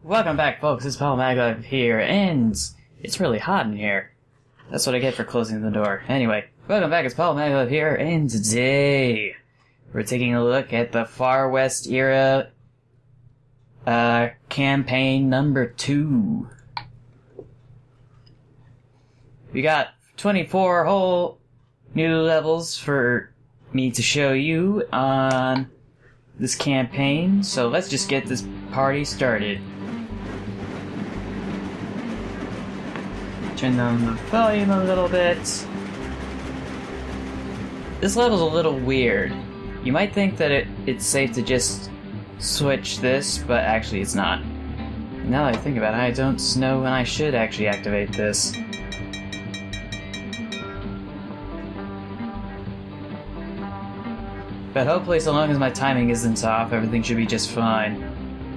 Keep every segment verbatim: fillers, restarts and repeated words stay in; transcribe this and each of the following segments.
Welcome back, folks. It's Pal Maglev here, and it's really hot in here. That's what I get for closing the door. Anyway, welcome back. It's Pal Maglev here, and today we're taking a look at the Far West era uh, campaign number two. We got twenty-four whole new levels for me to show you on this campaign, so let's just get this party started. Turn down the volume a little bit. This level's a little weird. You might think that it, it's safe to just switch this, but actually it's not. Now that I think about it, I don't know when I should actually activate this. But hopefully, so long as my timing isn't off, everything should be just fine.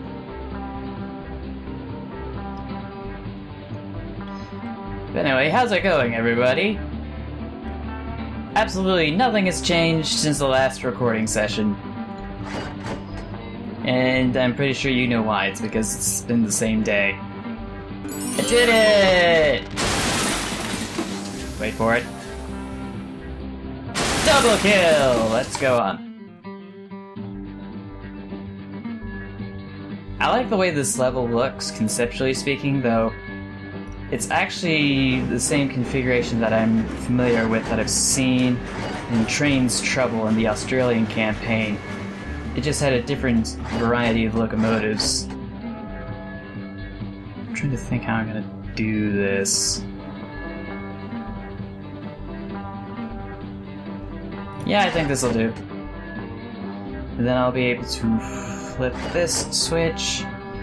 But anyway, how's it going, everybody? Absolutely nothing has changed since the last recording session. And I'm pretty sure you know why. It's because it's been the same day. I did it! Wait for it. Double kill! Let's go on. I like the way this level looks, conceptually speaking, though. It's actually the same configuration that I'm familiar with, that I've seen in Train's Trouble in the Australian campaign. It just had a different variety of locomotives. I'm trying to think how I'm gonna do this. Yeah, I think this'll do. And then I'll be able to flip this switch.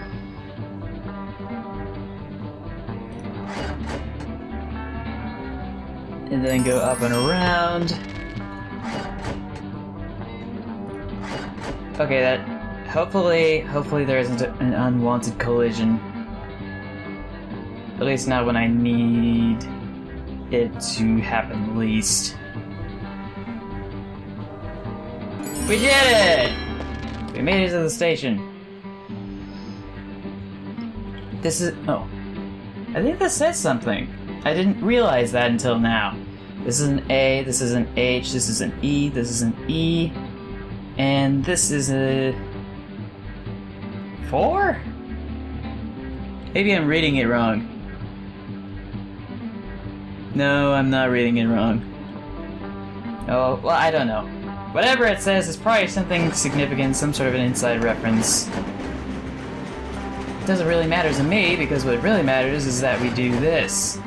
And then go up and around. Okay, that... Hopefully, hopefully there isn't an unwanted collision. At least not when I need it to happen least. We did it! We made it to the station. This is... oh. I think this says something. I didn't realize that until now. This is an A, this is an H, this is an E, this is an E, and this is a... four? Maybe I'm reading it wrong. No, I'm not reading it wrong. Oh, well, I don't know. Whatever it says is probably something significant, some sort of an inside reference. It doesn't really matter to me, because what really matters is that we do this.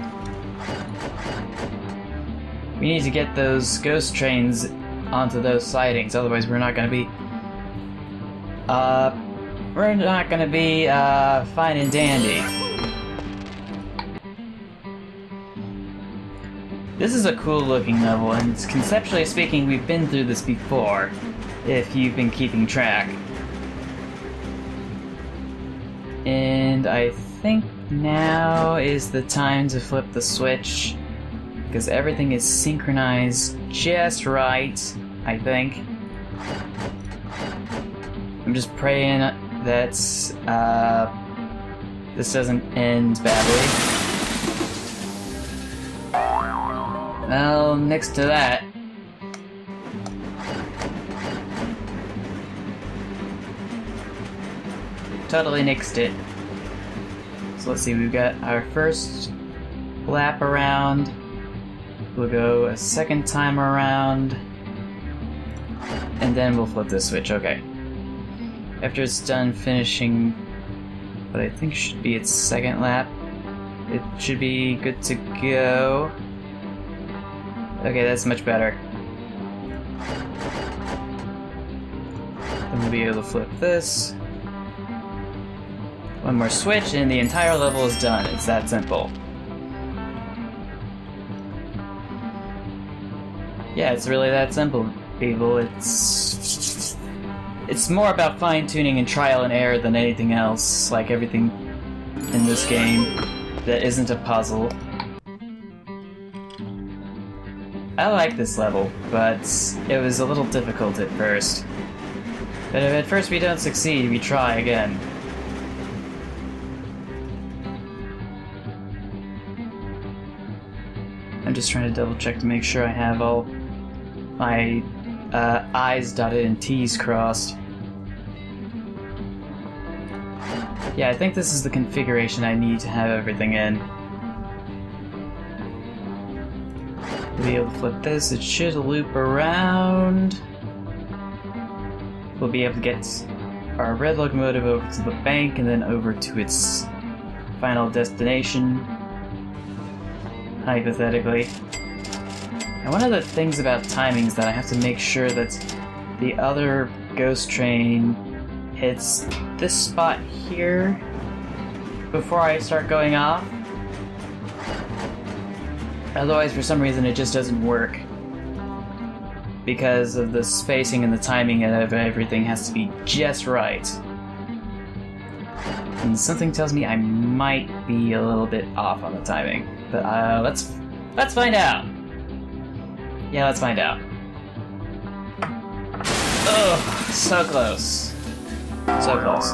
We need to get those ghost trains onto those sidings, otherwise we're not gonna be... Uh... We're not gonna be, uh, fine and dandy. This is a cool looking level, and conceptually speaking, we've been through this before, if you've been keeping track. And I think now is the time to flip the switch, because everything is synchronized just right, I think. I'm just praying that uh, this doesn't end badly. Well, next to that. Totally nixed it. So let's see, we've got our first lap around. We'll go a second time around. And then we'll flip this switch, okay. After it's done finishing what I think should be its second lap, it should be good to go. Okay, that's much better. Then we'll be able to flip this. One more switch and the entire level is done. It's that simple. Yeah, it's really that simple, people. It's... It's more about fine-tuning and trial and error than anything else, like everything in this game that isn't a puzzle. I like this level, but it was a little difficult at first. But if at first we don't succeed, we try again. I'm just trying to double check to make sure I have all my uh, I's dotted and T's crossed. Yeah, I think this is the configuration I need to have everything in. We'll be able to flip this, it should loop around. We'll be able to get our red locomotive over to the bank and then over to its final destination, hypothetically. And one of the things about timing is that I have to make sure that the other ghost train hits this spot here before I start going off. Otherwise, for some reason, it just doesn't work. Because of the spacing and the timing of everything has to be just right. And something tells me I might be a little bit off on the timing. But uh, let's let's find out. Yeah, let's find out. Oh, so close. So close.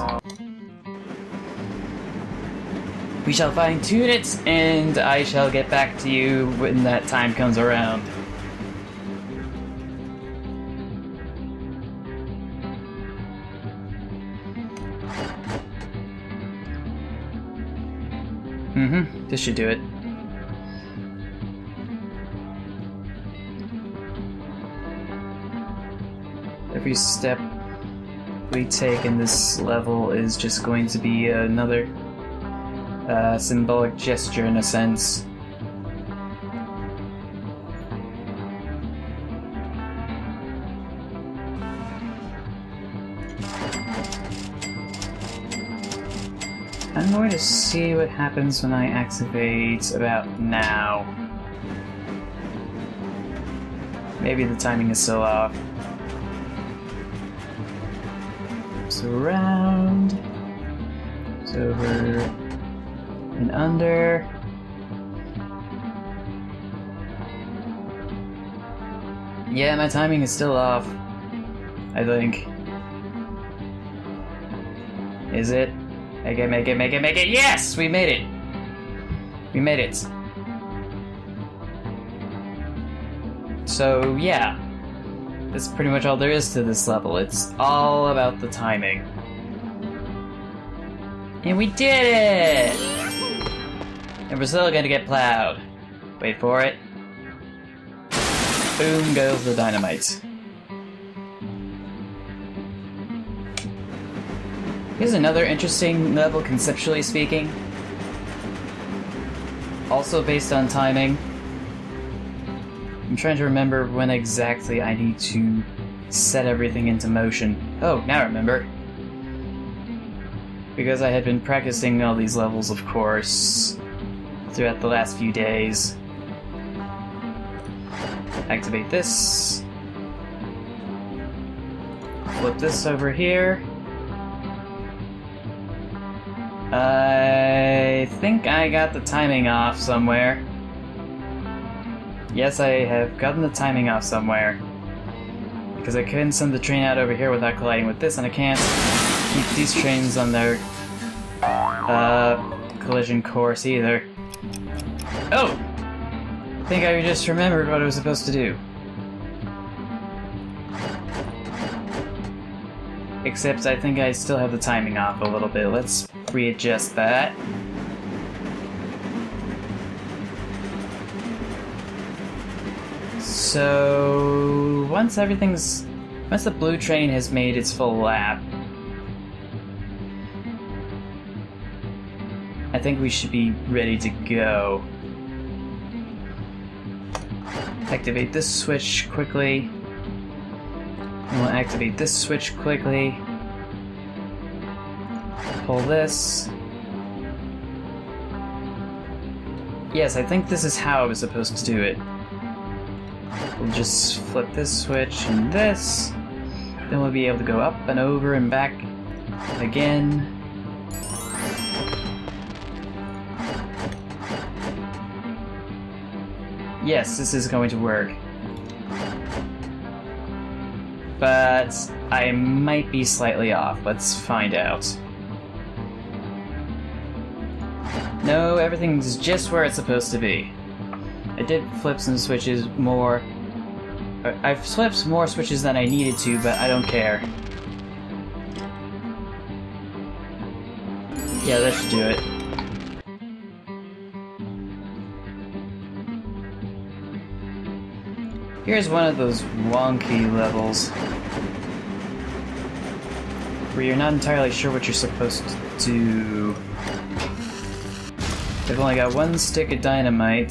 We shall fine-tune it, and I shall get back to you when that time comes around. Mm-hmm, this should do it. Every step we take in this level is just going to be another uh, symbolic gesture in a sense. I'm going to see what happens when I activate about now. Maybe the timing is still off. So around, so over and under. Yeah, my timing is still off, I think. Is it? Make it, make it, make it, make it! Yes! We made it! We made it. So, yeah. That's pretty much all there is to this level. It's all about the timing. And we did it! And we're still gonna get plowed. Wait for it. Boom goes the dynamite. Here's another interesting level, conceptually speaking. Also based on timing. I'm trying to remember when exactly I need to set everything into motion. Oh, now I remember. Because I had been practicing all these levels, of course, throughout the last few days. Activate this. Flip this over here. I think I got the timing off somewhere. Yes, I have gotten the timing off somewhere. Because I couldn't send the train out over here without colliding with this, and I can't keep these trains on their uh, collision course either. Oh! I think I just remembered what I was supposed to do. Except I think I still have the timing off a little bit. Let's readjust that. So once everything's once the blue train has made its full lap, I think we should be ready to go. Activate this switch quickly. And we'll activate this switch quickly. Pull this. Yes, I think this is how I was supposed to do it. We'll just flip this switch and this. Then we'll be able to go up and over and back again. Yes, this is going to work. But I might be slightly off. Let's find out. No, everything's just where it's supposed to be. I did flip some switches more. I've flipped more switches than I needed to, but I don't care. Yeah, that should do it. Here's one of those wonky levels where you're not entirely sure what you're supposed to do. I've only got one stick of dynamite,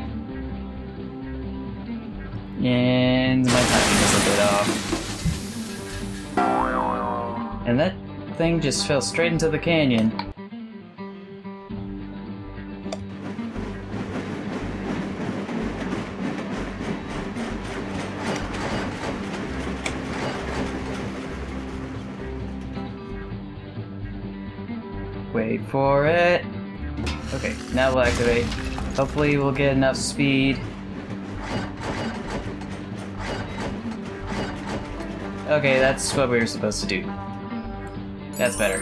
and my timing is a bit off. And that thing just fell straight into the canyon. Wait for it. Okay, now we'll activate. Hopefully we'll get enough speed. Okay, that's what we were supposed to do. That's better.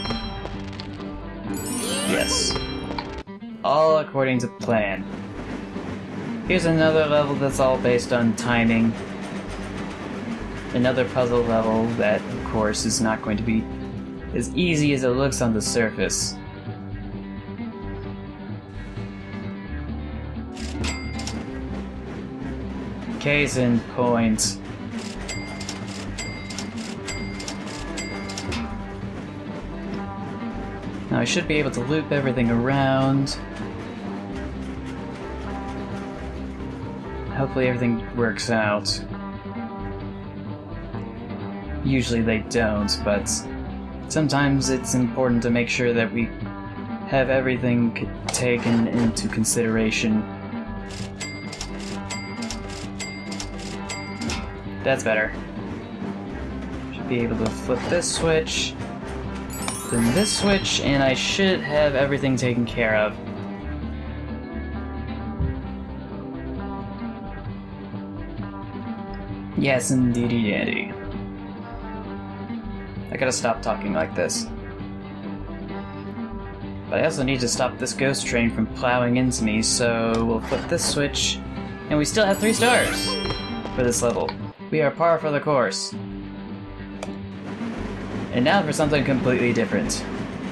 Yes. All according to plan. Here's another level that's all based on timing. Another puzzle level that, of course, is not going to be as easy as it looks on the surface. Case in point. Now I should be able to loop everything around. Hopefully everything works out. Usually they don't, but sometimes it's important to make sure that we have everything taken into consideration. That's better. Should be able to flip this switch, then this switch, and I should have everything taken care of. Yes, indeedy dandy. I gotta stop talking like this. But I also need to stop this ghost train from plowing into me, so we'll flip this switch, and we still have three stars for this level. We are par for the course. And now for something completely different.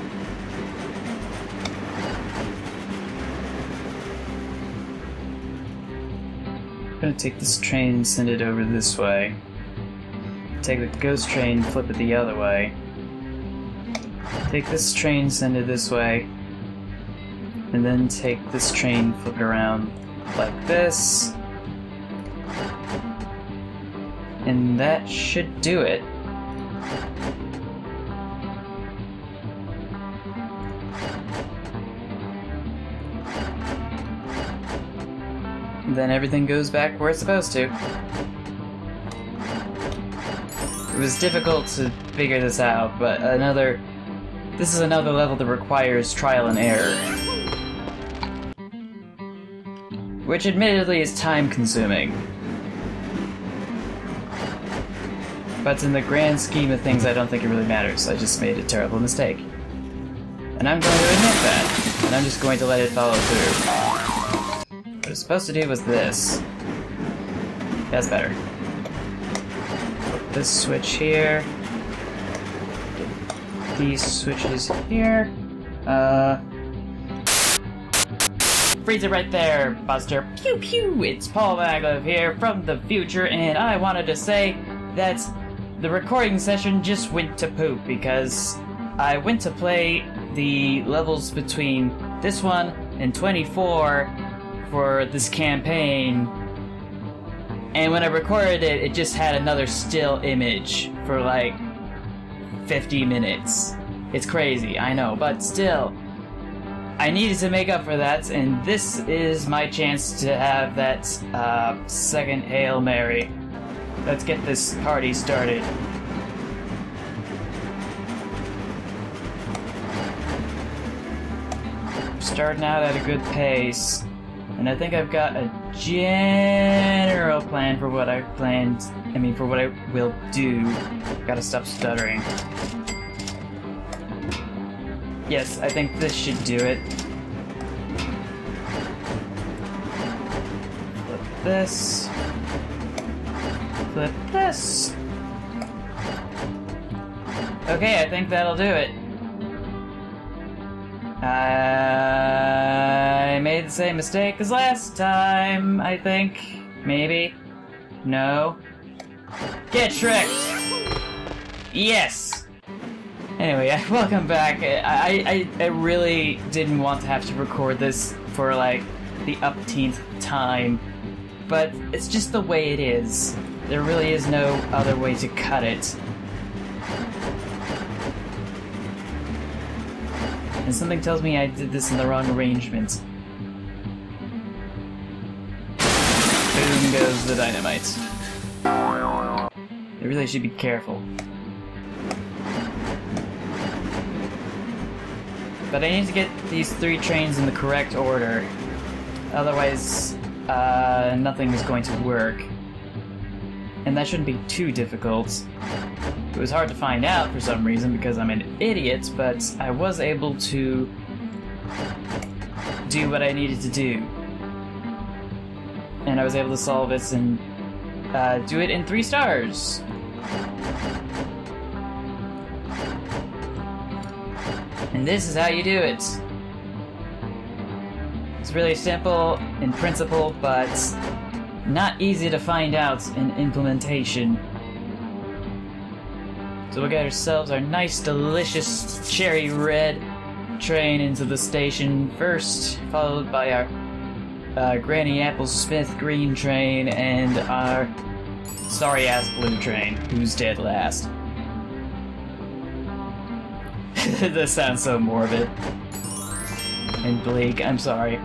I'm gonna take this train and send it over this way. Take the ghost train, flip it the other way. Take this train, send it this way. And then take this train, flip it around like this. And that should do it. And then everything goes back where it's supposed to. It was difficult to figure this out, but another... This is another level that requires trial and error. Which admittedly is time-consuming. But in the grand scheme of things, I don't think it really matters. I just made a terrible mistake. And I'm going to admit that. And I'm just going to let it follow through. What I was supposed to do was this. That's better. Put this switch here. These switches here. Uh... Freeze it right there, Buster. Pew pew! It's Paul Maglev here from the future, and I wanted to say that the recording session just went to poop because I went to play the levels between this one and twenty-four for this campaign, and when I recorded it, it just had another still image for like fifty minutes. It's crazy, I know, but still, I needed to make up for that, and this is my chance to have that uh, second Hail Mary. Let's get this party started. Starting out at a good pace, and I think I've got a general plan for what I planned. I mean, for what I will do. Gotta stop stuttering. Yes, I think this should do it. this. Flip this. Okay, I think that'll do it. I made the same mistake as last time, I think. Maybe. No. Get tricked! Yes! Anyway, welcome back. I, I, I really didn't want to have to record this for, like, the upteenth time. But it's just the way it is. There really is no other way to cut it. And something tells me I did this in the wrong arrangement. Boom goes the dynamite. I really should be careful. But I need to get these three trains in the correct order. Otherwise, uh, nothing is going to work. And that shouldn't be too difficult. It was hard to find out for some reason because I'm an idiot, but I was able to do what I needed to do. And I was able to solve it and uh, do it in three stars. And this is how you do it. It's really simple in principle, but not easy to find out in implementation. So we'll get ourselves our nice, delicious cherry red train into the station first, followed by our uh, Granny Apple Smith green train and our sorry-ass blue train, who's dead last. This sounds so morbid. And bleak, I'm sorry.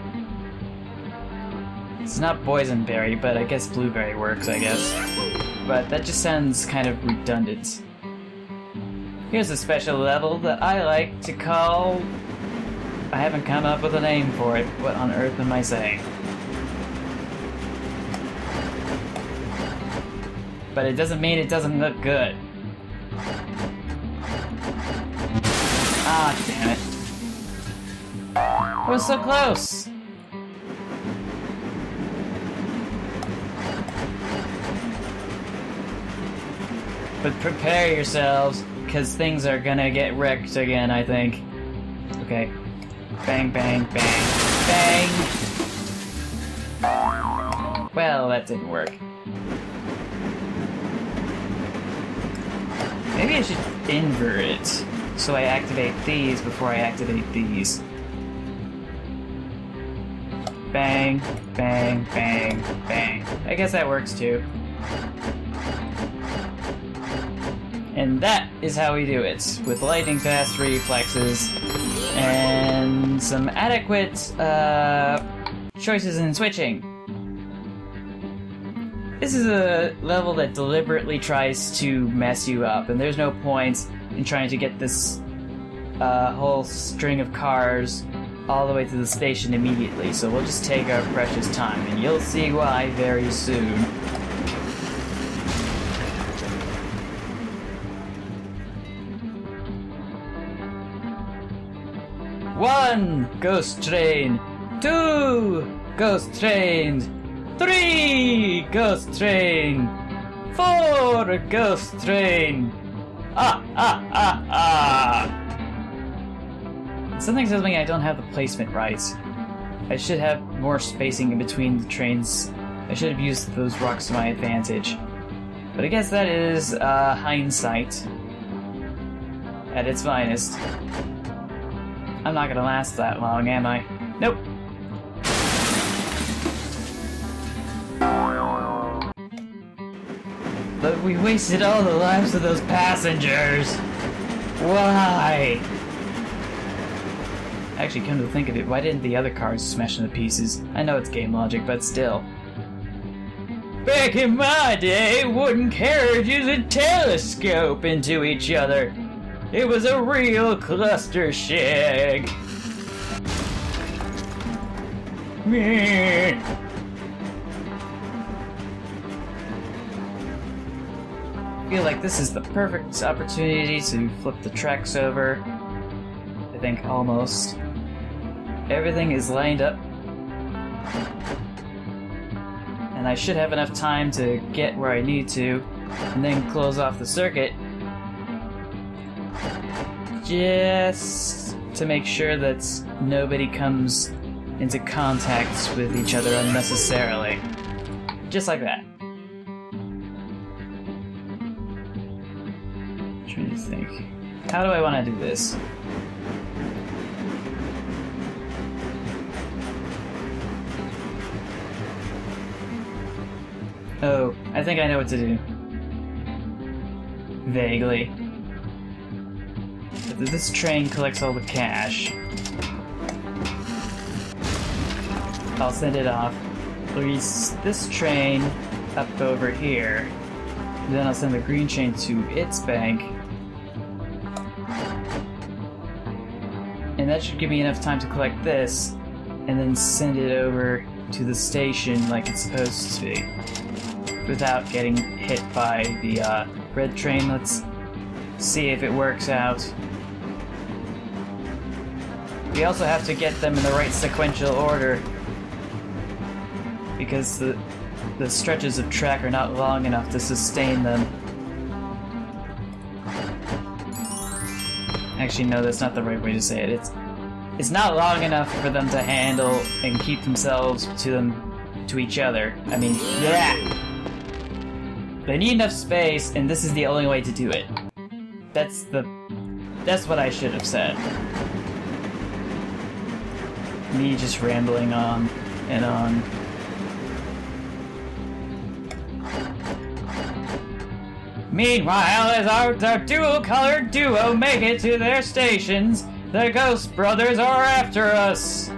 It's not boysenberry, but I guess blueberry works, I guess. But that just sounds kind of redundant. Here's a special level that I like to call... I haven't come up with a name for it. What on earth am I saying? But it doesn't mean it doesn't look good. Ah, damn it. I was so close! But prepare yourselves, because things are gonna get wrecked again, I think. Okay. Bang, bang, bang, bang! Well, that didn't work. Maybe I should invert it, so I activate these before I activate these. Bang, bang, bang, bang. I guess that works too. And that is how we do it, with lightning-fast reflexes and some adequate uh, choices in switching. This is a level that deliberately tries to mess you up, and there's no point in trying to get this uh, whole string of cars all the way to the station immediately, so we'll just take our precious time, and you'll see why very soon. One ghost train, two ghost trains, three ghost train, four ghost train. Ah, ah, ah, ah. Something tells me I don't have the placement right. I should have more spacing in between the trains. I should have used those rocks to my advantage. But I guess that is uh, hindsight at its finest. I'm not gonna last that long, am I? Nope. But we wasted all the lives of those passengers. Why? Actually, come to think of it, why didn't the other cars smash into pieces? I know it's game logic, but still. Back in my day, wooden carriages would telescope into each other. It was a real cluster shag. Meh. I feel like this is the perfect opportunity to flip the tracks over. I think almost. Everything is lined up. and I should have enough time to get where I need to, and then close off the circuit. Just to make sure that nobody comes into contact with each other unnecessarily. Just like that. I'm trying to think. How do I want to do this? Oh, I think I know what to do. Vaguely. But this train collects all the cash. I'll send it off. Release this train up over here. Then I'll send the green train to its bank. And that should give me enough time to collect this, and then send it over to the station like it's supposed to be, without getting hit by the uh, red train. Let's see if it works out. We also have to get them in the right sequential order, because the, the stretches of track are not long enough to sustain them. Actually, no, that's not the right way to say it. It's it's not long enough for them to handle and keep themselves to them to each other. I mean, yeah. They need enough space, and this is the only way to do it. That's the that's what I should have said. Me just rambling on and on. Meanwhile, as our, our dual-colored duo make it to their stations, the Ghost Brothers are after us!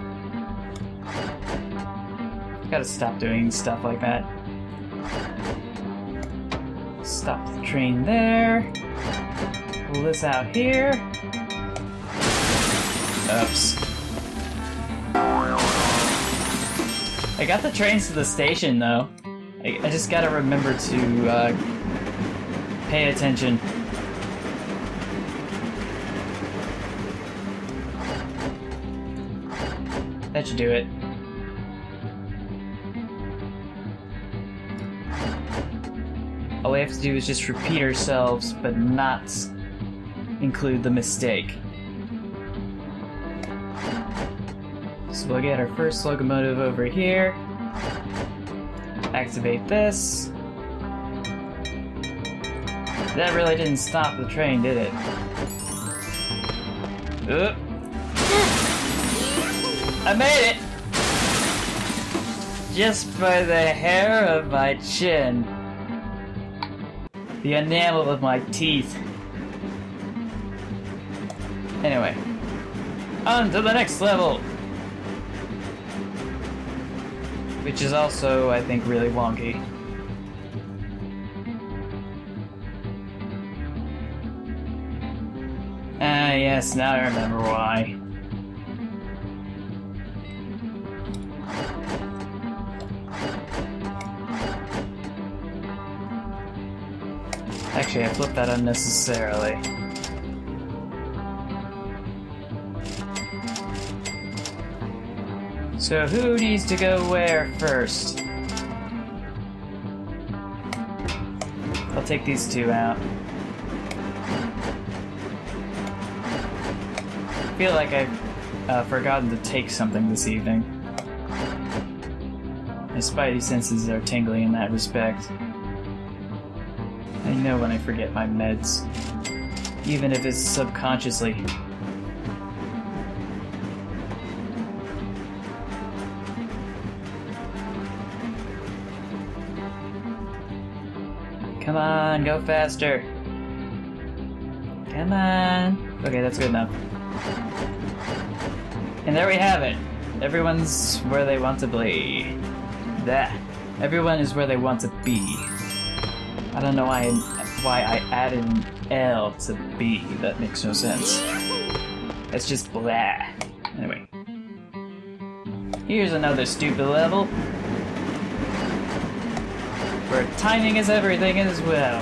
Gotta stop doing stuff like that. Stop the train there. Pull this out here. Oops. I got the trains to the station, though. I, I just gotta remember to, uh... pay attention. That should do it. All we have to do is just repeat ourselves, but not include the mistake. So we'll get our first locomotive over here. Activate this. That really didn't stop the train, did it? Oop. I made it! Just by the hair of my chin. The enamel of my teeth. Anyway. On to the next level! Which is also, I think, really wonky. Ah, yes, now I remember why. Actually, I flipped that unnecessarily. So who needs to go where first? I'll take these two out. I feel like I've uh, forgotten to take something this evening. My spidey senses are tingling in that respect. I know when I forget my meds, even if it's subconsciously. Come on, go faster. Come on. Okay, that's good enough. And there we have it. Everyone's where they want to be. That. Everyone is where they want to be. I don't know why I, why I added an L to B. That makes no sense. That's just blah. Anyway. Here's another stupid level. Where timing is everything as well.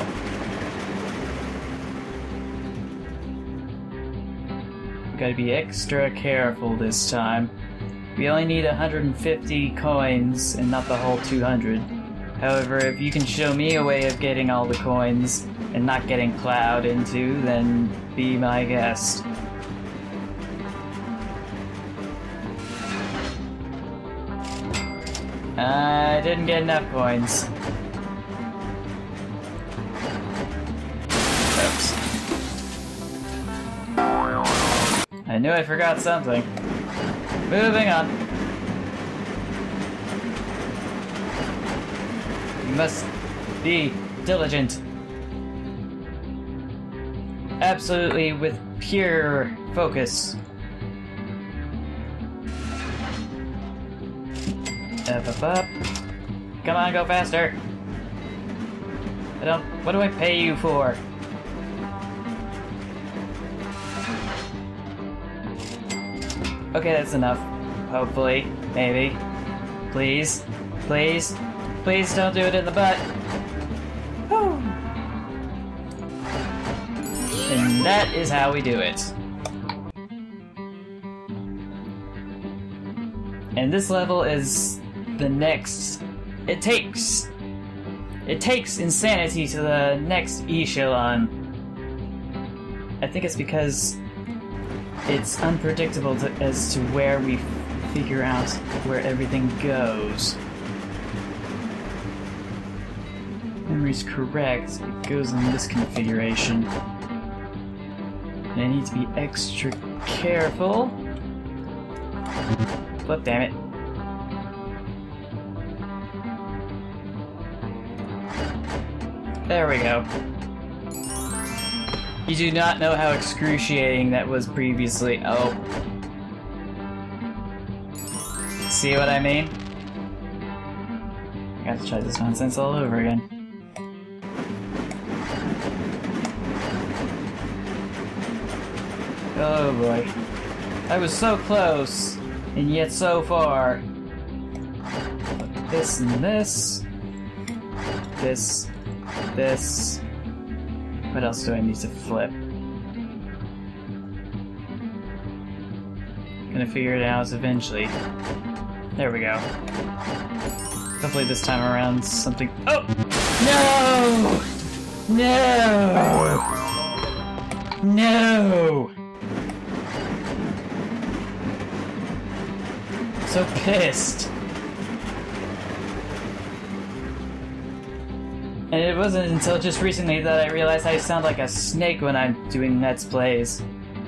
We gotta be extra careful this time. We only need one hundred fifty coins and not the whole two hundred. However, if you can show me a way of getting all the coins and not getting plowed into, then be my guest. I didn't get enough coins. Oops. I knew I forgot something. Moving on. You must be diligent. Absolutely with pure focus. Up, up, up. Come on, go faster. I don't... What do I pay you for? Okay, that's enough. Hopefully. Maybe. Please. Please. Please don't do it in the butt. Whew. And that is how we do it. And this level is the next... It takes... It takes insanity to the next echelon. I think it's because it's unpredictable to, as to where we figure out where everything goes. Memory's correct, it goes in this configuration. And I need to be extra careful. Flip, damn it. There we go. You do not know how excruciating that was previously. Oh. See what I mean? I gotta try this nonsense all over again. Oh boy. I was so close, and yet so far. This and this. This. This. What else do I need to flip? Gonna figure it out eventually. There we go. Hopefully this time around something... Oh! No! No! No! I'm so pissed. And it wasn't until just recently that I realized I sound like a snake when I'm doing Let's Plays.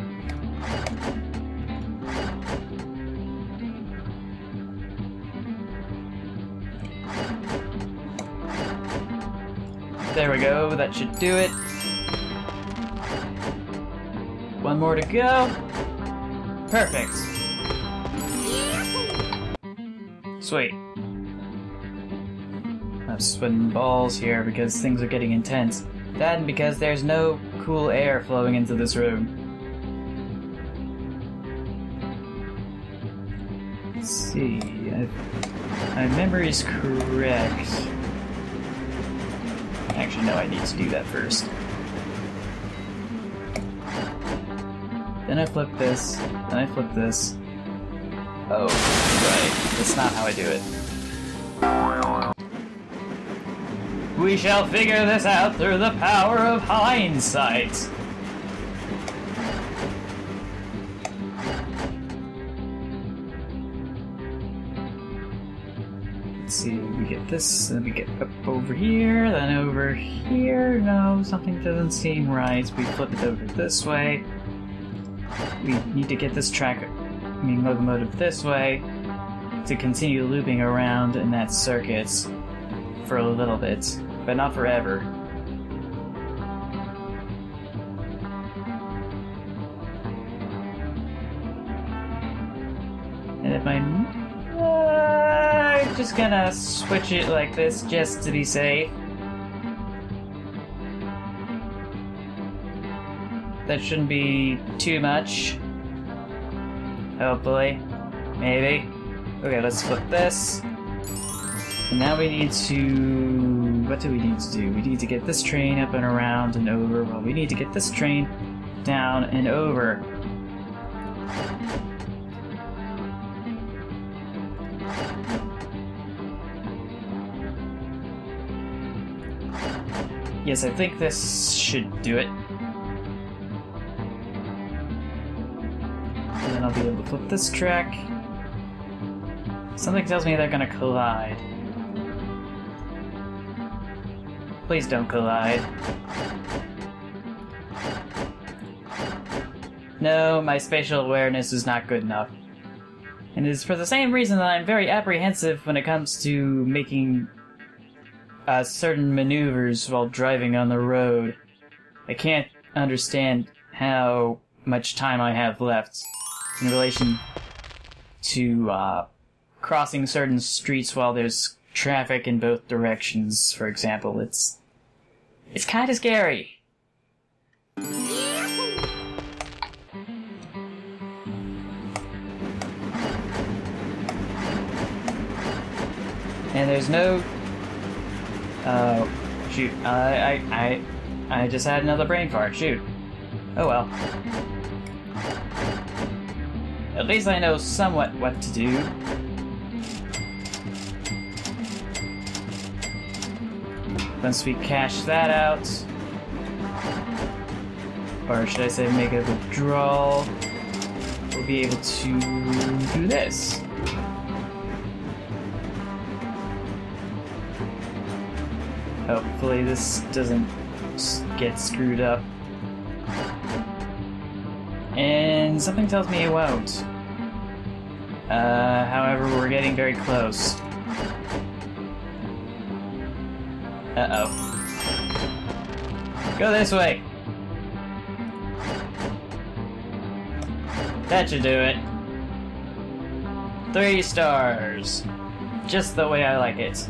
There we go, that should do it. One more to go. Perfect. Sweet. I'm sweating balls here because things are getting intense. That and because there's no cool air flowing into this room. Let's see. I've, my memory's correct. Actually, no, I need to do that first. Then I flip this. Then I flip this. Oh, right. That's not how I do it. We shall figure this out through the power of hindsight. Let's see, we get this, then we get up over here, then over here. No, something doesn't seem right. We flip it over this way. We need to get this track, I mean locomotive this way to continue looping around in that circuit for a little bit. But not forever. And if I'm... Uh, I'm just gonna switch it like this just to be safe. That shouldn't be too much. Hopefully. Maybe. Okay, let's flip this. And now we need to... What do we need to do? We need to get this train up and around and over. Well, we need to get this train down and over. Yes, I think this should do it. And then I'll be able to flip this track. Something tells me they're gonna collide. Please don't collide. No, my spatial awareness is not good enough. And it is for the same reason that I'm very apprehensive when it comes to making uh, certain maneuvers while driving on the road. I can't understand how much time I have left in relation to uh, crossing certain streets while there's traffic in both directions, for example. It's it's kind of scary. And there's no... Oh, shoot. I, I, I, I just had another brain fart. Shoot. Oh well. At least I know somewhat what to do. Once we cash that out... Or should I say make a withdrawal, we'll be able to do this. Hopefully this doesn't get screwed up. And something tells me it won't. Uh, however, we're getting very close. Uh-oh. Go this way! That should do it. Three stars. Just the way I like it.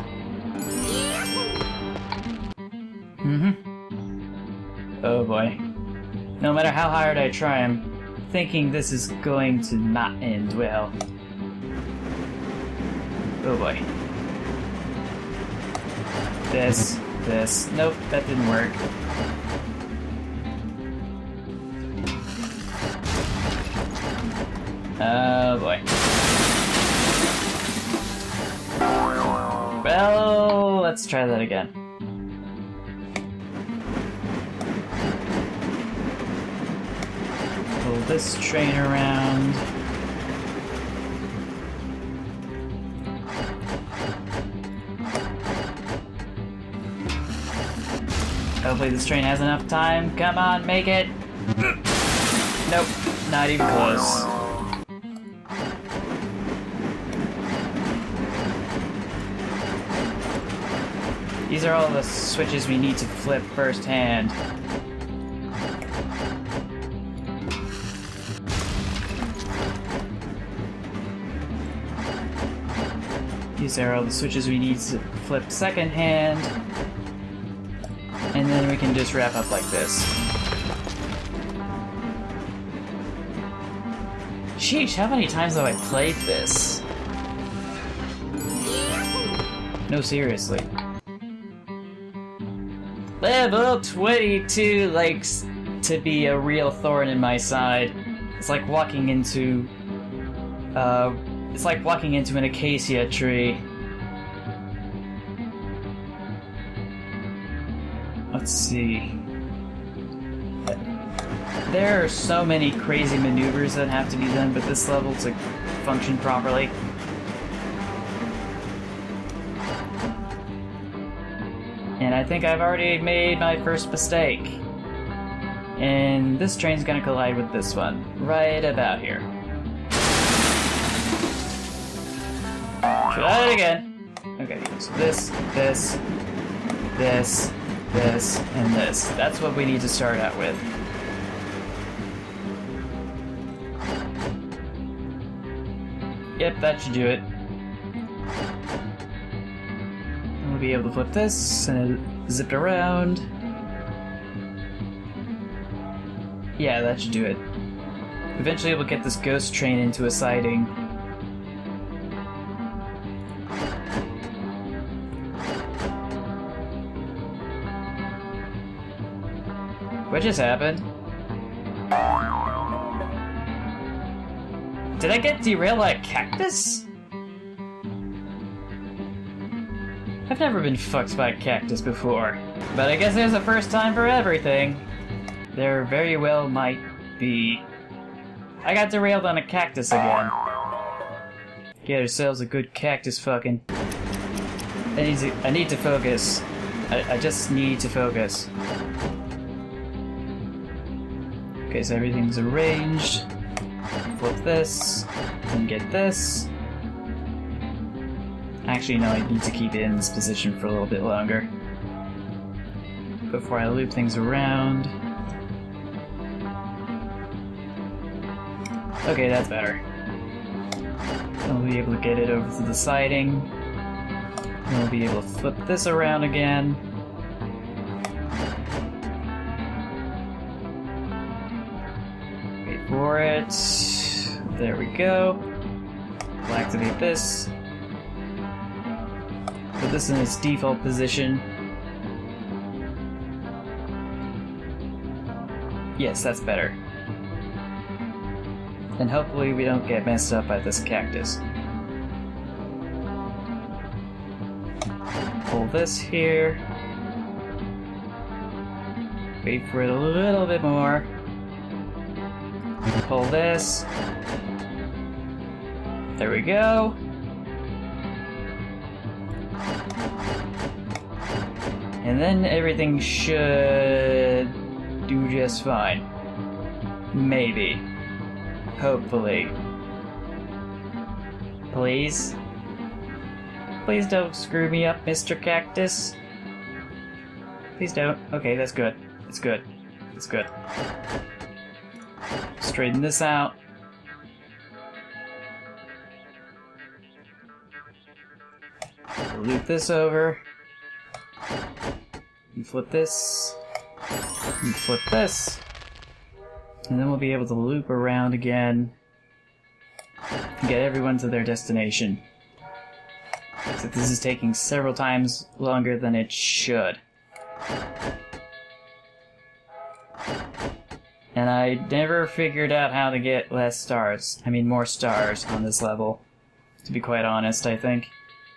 Mm-hmm. Oh boy. No matter how hard I try, I'm thinking this is going to not end well. Oh boy. This, this. Nope, that didn't work. Oh boy. Well, let's try that again. Pull this train around. Hopefully this train has enough time. Come on, make it! Nope, not even close. These are all the switches we need to flip firsthand. These are all the switches we need to flip second hand. And then we can just wrap up like this. Sheesh, how many times have I played this? No, seriously. Level twenty-two likes to be a real thorn in my side. It's like walking into... Uh, it's like walking into an acacia tree. Let's see... There are so many crazy maneuvers that have to be done, but this level to function properly. And I think I've already made my first mistake. And this train's gonna collide with this one, right about here. Try it again. Okay, so this, this, this, this, and this. That's what we need to start out with. Yep, that should do it. We'll be able to flip this and zip it around. Yeah, that should do it. Eventually we'll get this ghost train into a siding. What just happened? Did I get derailed by a cactus? I've never been fucked by a cactus before, but I guess there's a first time for everything. There very well might be. I got derailed on a cactus again. Get ourselves a good cactus fucking. I need to, I need to focus. I, I just need to focus. Okay, so everything's arranged. Flip this, and get this. Actually, no, I need to keep it in this position for a little bit longer before I loop things around. Okay, that's better. I'll be able to get it over to the siding. And we'll be able to flip this around again. Wait for it. There we go. We'll activate this. Put this in its default position. Yes, that's better. And hopefully we don't get messed up by this cactus. Pull this here. Wait for it a little bit more. Pull this. There we go. And then everything should do just fine. Maybe. Hopefully. Please? Please don't screw me up, Mister Cactus. Please don't. Okay, that's good. That's good. That's good. Straighten this out. Loop this over. And flip this. And flip this. And then we'll be able to loop around again and get everyone to their destination. Except this is taking several times longer than it should. And I never figured out how to get less stars. I mean more stars on this level. To be quite honest, I think.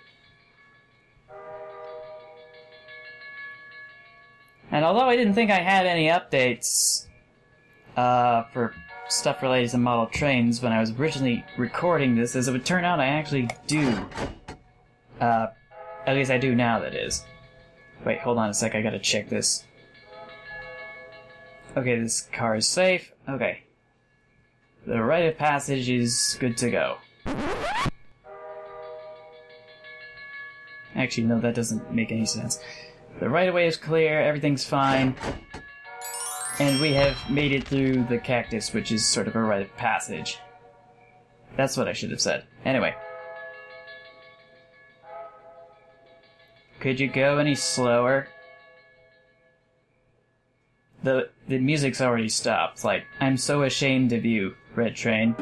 And although I didn't think I had any updates uh, for stuff related to model trains when I was originally recording this, as it would turn out I actually do. Uh, at least I do now, that is. Wait, hold on a sec, I gotta check this. Okay, this car is safe. Okay. The rite of passage is good to go. Actually, no, that doesn't make any sense. The right-of-way is clear, everything's fine. And we have made it through the cactus, which is sort of a rite of passage. That's what I should have said. Anyway. Could you go any slower? The the music's already stopped. Like, I'm so ashamed of you, Red Train.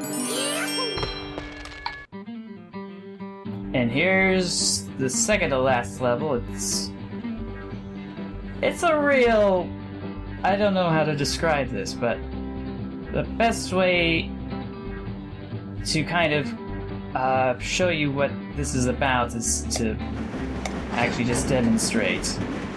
And here's the second to last level. It's It's a real... I don't know how to describe this, but the best way to kind of uh, show you what this is about is to actually just demonstrate.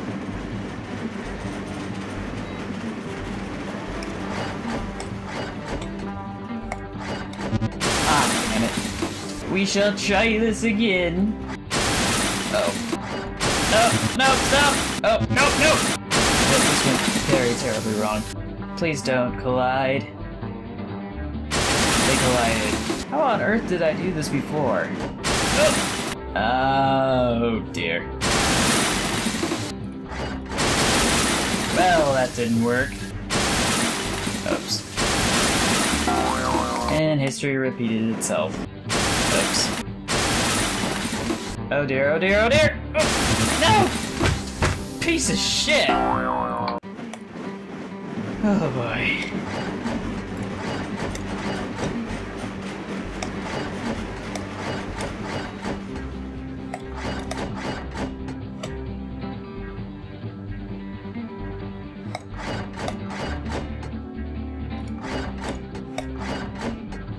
Ah, damn it. We shall try this again. Oh. No, no, stop! Oh, no, no! This went very terribly wrong. Please don't collide. They collided. How on earth did I do this before? Oh, oh dear. Well, that didn't work. Oops. And history repeated itself. Oops. Oh dear, oh dear, oh dear! Oh, no! Piece of shit! Oh boy.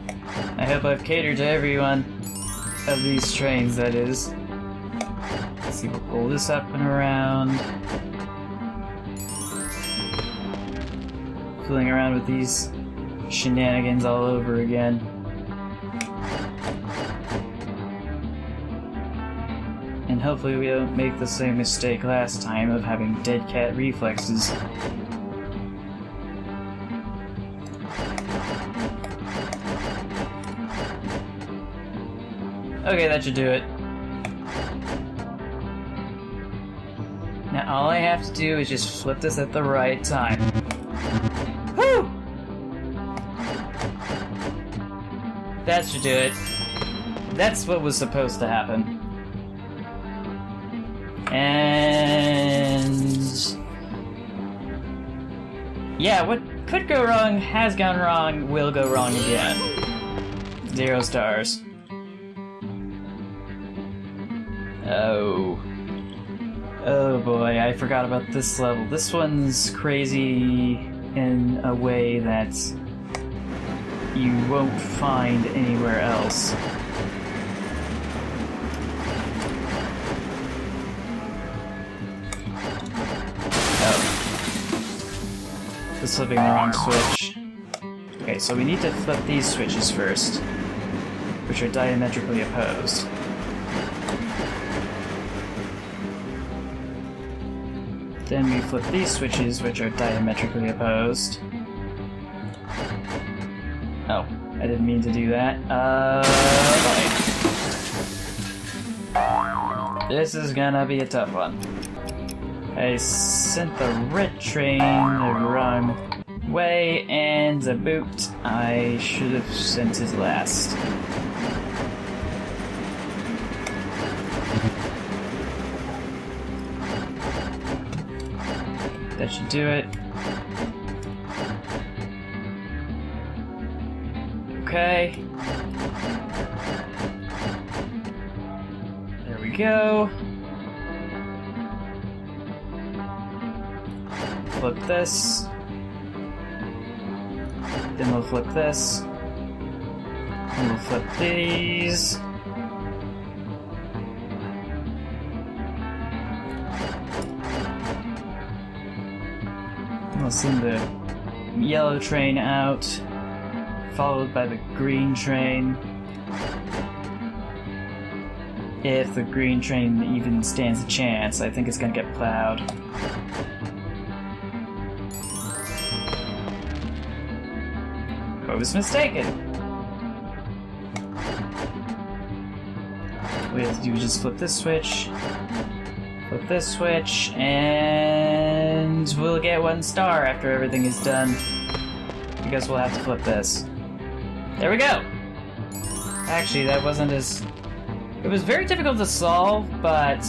I hope I've catered to everyone of these trains, that is. Let's see, we'll pull this up and around. Fooling around with these shenanigans all over again. And hopefully we don't make the same mistake last time of having dead cat reflexes. Okay, that should do it. Now all I have to do is just flip this at the right time. Woo! That should do it. That's what was supposed to happen. And... yeah, what could go wrong, has gone wrong, will go wrong again. Zero stars. Oh. Oh boy, I forgot about this level. This one's crazy in a way that you won't find anywhere else. Oh. Just flipping the wrong switch. Okay, so we need to flip these switches first, which are diametrically opposed. Then we flip these switches, which are diametrically opposed. Oh, I didn't mean to do that. Uh, right. This is gonna be a tough one. I sent the red train the wrong way, and the boot I should have sent it last. That should do it. Okay. There we go. Flip this. Then we'll flip this. And we'll flip these. We'll send the yellow train out, followed by the green train. If the green train even stands a chance, I think it's gonna get plowed. I was mistaken. What we have to do is just flip this switch, flip this switch, and we'll get one star after everything is done. I guess we'll have to flip this. There we go! Actually, that wasn't as... it was very difficult to solve, but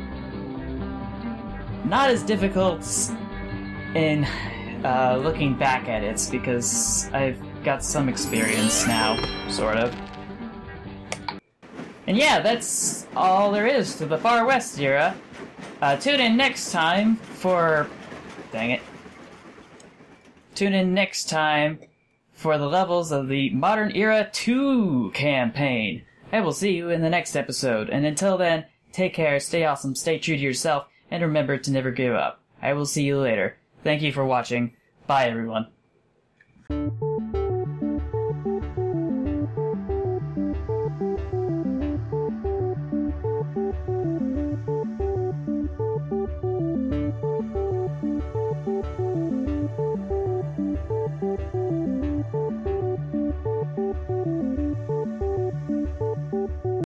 not as difficult in uh, looking back at it, because I've got some experience now, sort of. And yeah, that's all there is to the Far West era. Uh, tune in next time for... dang it. Tune in next time for the levels of the Modern Era two campaign. I will see you in the next episode, and until then, take care, stay awesome, stay true to yourself, and remember to never give up. I will see you later. Thank you for watching. Bye, everyone.